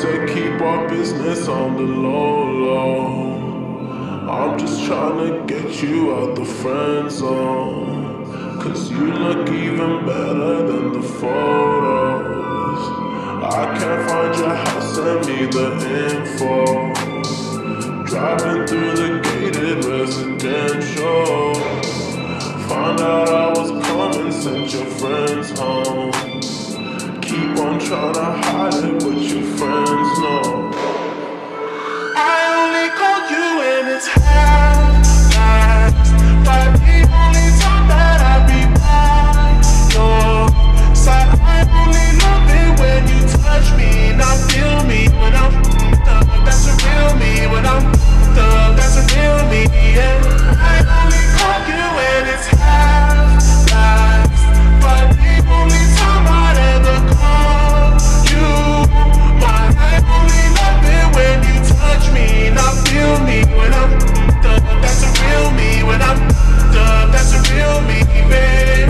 said keep our business on the low, low. I'm just trying to get you out the friend zone, 'cause you look even better than the photos. I can't find your house, send me the info. Driving through the gated residential, found out I was coming, sent your friends home. Keep on trying to hide it, but your friends know. I only called you when it's half-past, but the only time that I be by your side. I only love it when you touch me, not feel me when I'm up. That's a real me when I'm up. That's a real me, yeah. I only call you when it's half-past, but the only time I'd ever call you mine. I only love it when you touch me, not feel me when I'm up. That's a real me when I'm up. That's a real me, babe.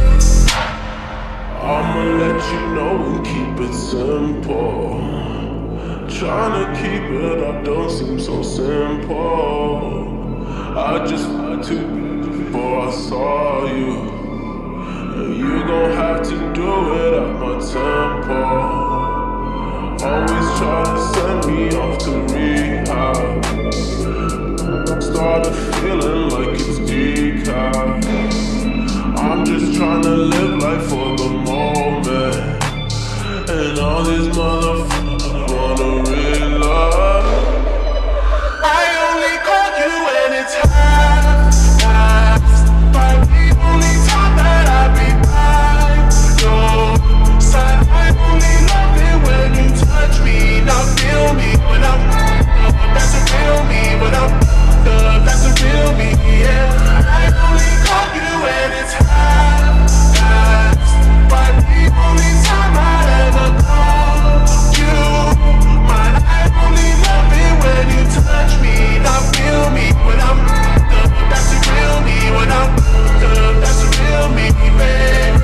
I'ma let you know and keep it simple. Trying to keep it up don't seem so simple. I just had to before I saw you, and you gon' have to do it at my tempo. Always try to send me off to rehab. Started feeling like it's decaf. I'm just trying to live life for the moment, and all these motherfuckers wanna realize. I only call you when it's half-past, but the only time that I be by your side. I only love it when you touch me, not feel me when I'm up. That's a real me when I'm up. That's a real me, yeah. I only call you when it's half-past, but the only time I'd ever call you mine. I only love it when you touch me, not feel me when I'm up. That's a real me when I'm up. That's a real me, babe.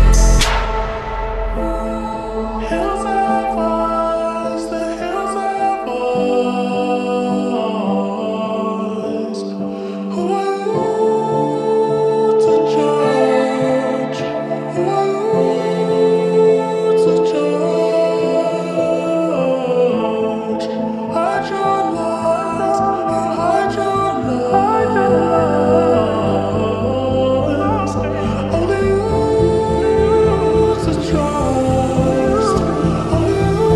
Hills have eyes, the hills have eyes. Who are you to judge? Who are you to judge? Hide your lies, you hide your lies. Only you to trust. Only you.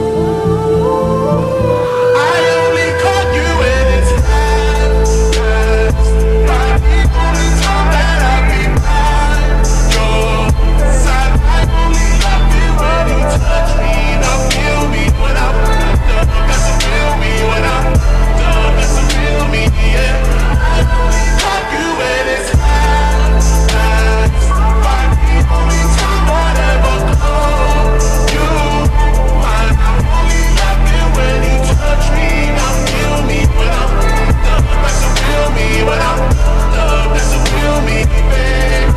I only call you when it's half-past, but the only time that I be by your side. I only love it when you touch me, not feel me when I'm up. That's a real me when I'm up. That's a real me, yeah. I only love you when it's half-past, but the only time I'd ever call you mine. I only love it when you touch me, not feel me when I'm up. That's a real me when I'm up. That's a real me, babe.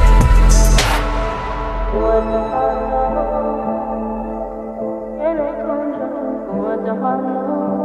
What the